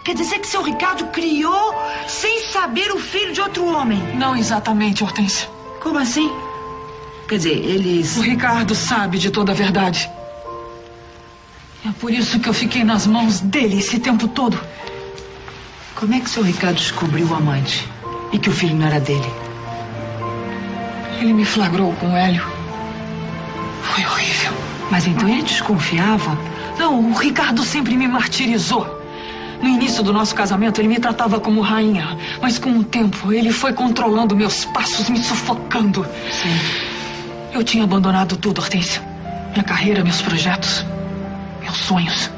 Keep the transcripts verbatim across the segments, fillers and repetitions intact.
Quer dizer que seu Ricardo criou sem saber o filho de outro homem? Não exatamente, Hortência. Como assim? Quer dizer, eles... O Ricardo sabe de toda a verdade. É por isso que eu fiquei nas mãos dele esse tempo todo. Como é que seu Ricardo descobriu o amante e que o filho não era dele? Ele me flagrou com o Hélio. Foi horrível. Mas então ele desconfiava? Não, o Ricardo sempre me martirizou. No início do nosso casamento, ele me tratava como rainha. Mas com o tempo, ele foi controlando meus passos, me sufocando. Sim. Eu tinha abandonado tudo, Hortência. Minha carreira, meus projetos, meus sonhos.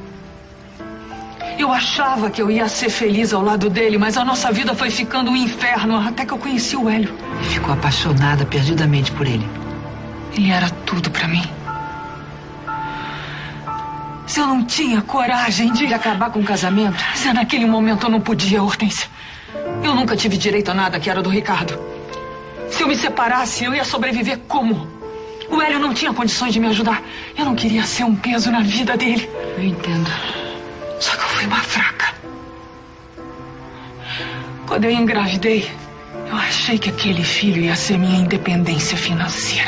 Eu achava que eu ia ser feliz ao lado dele, mas a nossa vida foi ficando um inferno até que eu conheci o Hélio. E ficou apaixonada perdidamente por ele. Ele era tudo pra mim. Se eu não tinha coragem de... De acabar com o casamento? Se naquele momento eu não podia, Hortência. Eu nunca tive direito a nada que era do Ricardo. Se eu me separasse, eu ia sobreviver como? O Hélio não tinha condições de me ajudar. Eu não queria ser um peso na vida dele. Eu entendo. Só que eu fui uma fraca. Quando eu engravidei, eu achei que aquele filho ia ser minha independência financeira.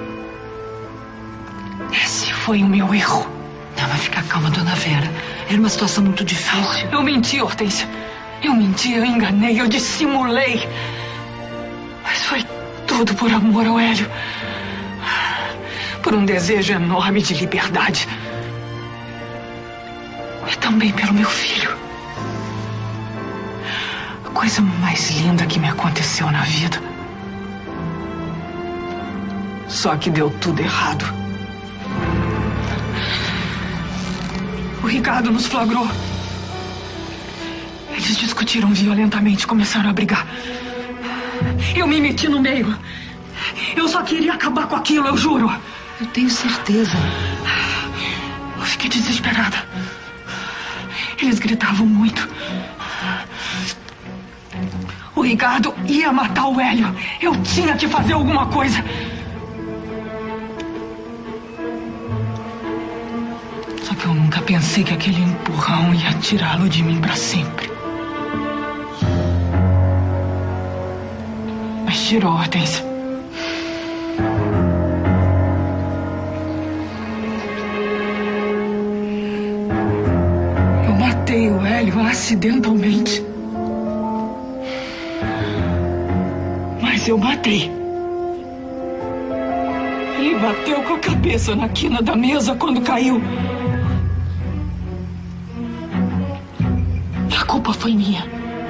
Esse foi o meu erro. Não, mas fica calma, dona Vera. Era uma situação muito difícil. Eu menti, Hortência. Eu menti, eu enganei, eu dissimulei. Mas foi tudo por amor ao Hélio. Por um desejo enorme de liberdade. E também pelo meu filho. A coisa mais linda que me aconteceu na vida. Só que deu tudo errado. O Ricardo nos flagrou. Eles discutiram violentamente, começaram a brigar. Eu me meti no meio. Eu só queria acabar com aquilo, eu juro. Eu tenho certeza. Eu fiquei desesperada. Eles gritavam muito. O Ricardo ia matar o Hélio. Eu tinha que fazer alguma coisa. Só que eu nunca pensei que aquele empurrão ia tirá-lo de mim para sempre. Mas tirou, Hortência. Eu matei o Hélio acidentalmente. Mas eu matei. Ele bateu com a cabeça na quina da mesa quando caiu. A culpa foi minha.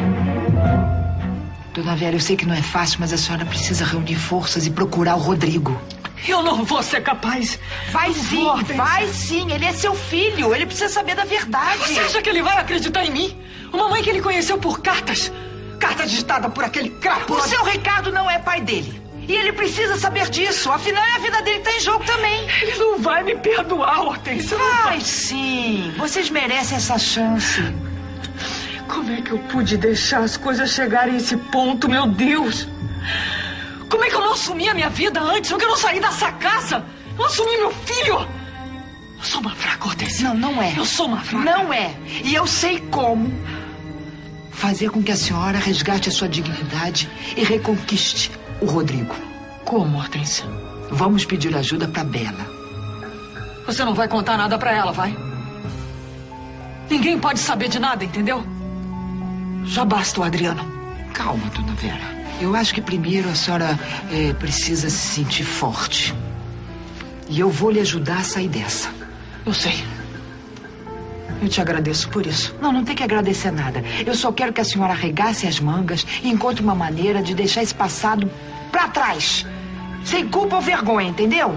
Dona Vera, eu sei que não é fácil, mas a senhora precisa reunir forças e procurar o Rodrigo. Eu não vou ser capaz. Vai Eu sim, vou, vai sim. Ele é seu filho. Ele precisa saber da verdade. Você acha que ele vai acreditar em mim? Uma mãe que ele conheceu por cartas. Carta digitada por aquele crapo. O seu Ricardo não é pai dele. E ele precisa saber disso. Afinal, a vida dele está em jogo também. Ele não vai me perdoar, Hortência. Vai sim. Vocês merecem essa chance. Como é que eu pude deixar as coisas chegarem a esse ponto, meu Deus? Como é que eu não assumi a minha vida antes? Como é que eu não saí dessa casa? Eu não assumi meu filho? Eu sou uma fraca, Hortência. Não, não é. Eu sou uma fraca. Não é. E eu sei como fazer com que a senhora resgate a sua dignidade e reconquiste o Rodrigo. Como, Hortência? Vamos pedir ajuda para Bela. Você não vai contar nada para ela, vai? Ninguém pode saber de nada, entendeu? Já basta o Adriano. Calma, dona Vera. Eu acho que primeiro a senhora é, precisa se sentir forte. E eu vou lhe ajudar a sair dessa. Eu sei. Eu te agradeço por isso. Não, não tem que agradecer nada. Eu só quero que a senhora arregace as mangas e encontre uma maneira de deixar esse passado pra trás. Sem culpa ou vergonha, entendeu?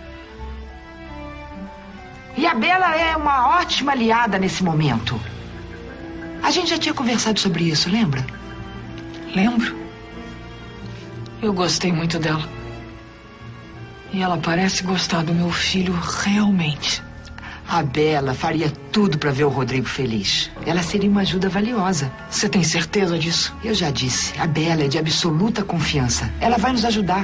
E a Bela é uma ótima aliada nesse momento. A gente já tinha conversado sobre isso, lembra? Lembro. Eu gostei muito dela. E ela parece gostar do meu filho realmente. A Bela faria tudo para ver o Rodrigo feliz. Ela seria uma ajuda valiosa. Você tem certeza disso? Eu já disse, a Bela é de absoluta confiança. Ela vai nos ajudar.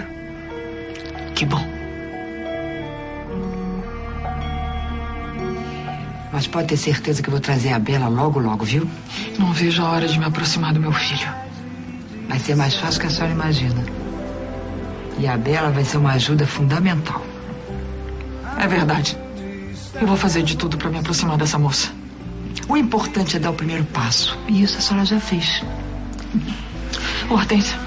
Que bom. Mas pode ter certeza que eu vou trazer a Bela logo, logo, viu? Não vejo a hora de me aproximar do meu filho. Vai ser mais fácil que a senhora imagina. E a Bela vai ser uma ajuda fundamental. É verdade. Eu vou fazer de tudo para me aproximar dessa moça. O importante é dar o primeiro passo. E isso a senhora já fez. Hortência,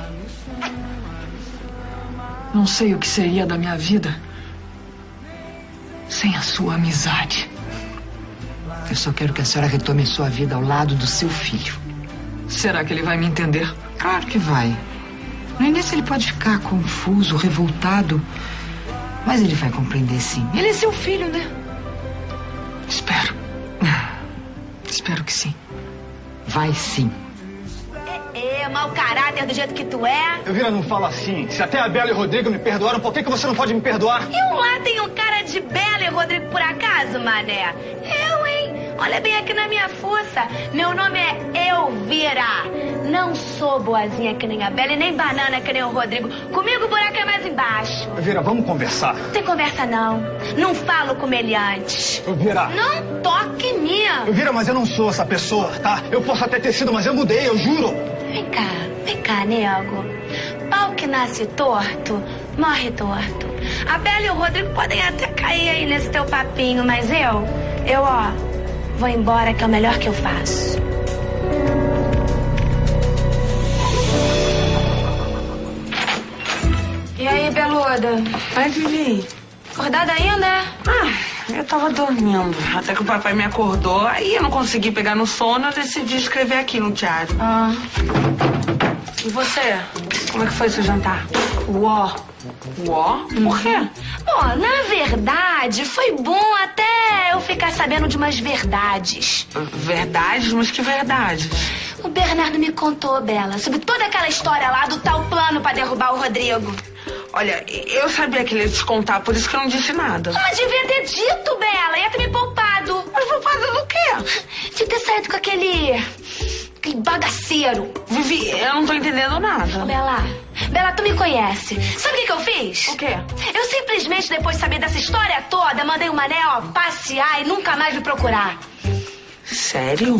não sei o que seria da minha vida sem a sua amizade. Eu só quero que a senhora retome a sua vida ao lado do seu filho. Será que ele vai me entender? Claro que vai. No início ele pode ficar confuso, revoltado, mas ele vai compreender sim. Ele é seu filho, né? Espero. Espero que sim. Vai sim. É, é, mau caráter do jeito que tu é. Elvira, não fala assim. Se até a Bela e o Rodrigo me perdoaram, por que, que você não pode me perdoar? Eu lá tenho cara de Bela e Rodrigo por acaso, mané? Eu, hein? Olha bem aqui na minha fuça. Meu nome é Elvira. Não sou boazinha que nem a Bela e nem banana que nem o Rodrigo. Comigo o buraco é mais embaixo. Elvira, vamos conversar. Não tem conversa, não. Não falo com ele antes. Elvira. Não toque em mim. Elvira, mas eu não sou essa pessoa, tá? Eu posso até ter sido, mas eu mudei, eu juro. Vem cá, vem cá, nego. Pau que nasce torto, morre torto. A Bela e o Rodrigo podem até cair aí nesse teu papinho, mas eu, eu, ó, vou embora, que é o melhor que eu faço. E aí, Beluda? Vai, Vivi. Acordada ainda? Ah, eu tava dormindo. Até que o papai me acordou. Aí eu não consegui pegar no sono, eu decidi escrever aqui no diário. Ah. E você? Como é que foi seu jantar? Uó. Uó? Por quê? Bom, na verdade, foi bom até eu ficar sabendo de umas verdades. Verdades? Mas que verdades? O Bernardo me contou, Bela, sobre toda aquela história lá do tal plano pra derrubar o Rodrigo. Olha, eu sabia que ele ia te contar, por isso que eu não disse nada. Mas devia ter dito, Bela, ia ter me poupado. Mas poupado do quê? De ter saído com aquele... aquele bagaceiro. Vivi, eu não tô entendendo nada. Bela, Bela, tu me conhece. Sabe o que, que eu fiz? O quê? Eu simplesmente, depois de saber dessa história toda, mandei o Mané, ó, passear e nunca mais me procurar. Sério?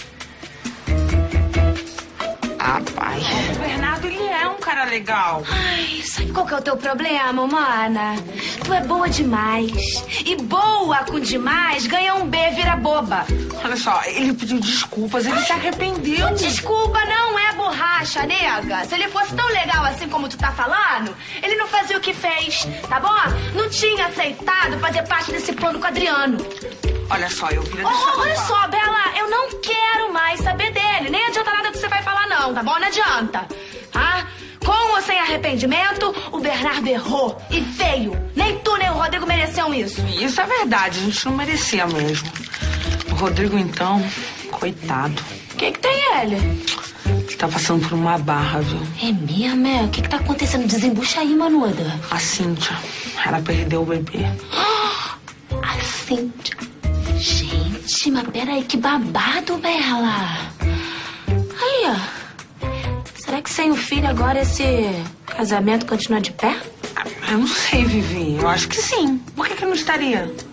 Ah, pai. O Bernardo, ele é um cara legal. Ai, sabe qual que é o teu problema, mana? Tu é boa demais. E boa com demais ganha um B, vira boba. Olha só, ele pediu desculpas, ele se arrependeu. Desculpa não é borracha, nega. Se ele fosse tão legal assim como tu tá falando, ele não fazia o que fez, tá bom? Não tinha aceitado fazer parte desse plano com o Adriano. Olha só, eu vira Oh, olha só, Bela, eu não quero mais saber dele. Nem adianta nada que você vai falar, não, tá bom? Não adianta. Ah, com ou sem arrependimento, o Bernardo errou. E feio. Nem tu, nem o Rodrigo mereciam isso. Isso é verdade, a gente não merecia mesmo. O Rodrigo, então, coitado. O que que tem ele? Ele tá passando por uma barra, viu? É mesmo, é? O que que tá acontecendo? Desembucha aí, manuda. A Cíntia, ela perdeu o bebê. A Cíntia. Gente, mas peraí, que babado, Bela. Aí, ó. Será que sem o filho agora esse casamento continua de pé? Eu não sei, Vivi. Eu acho que sim. Por que que não estaria?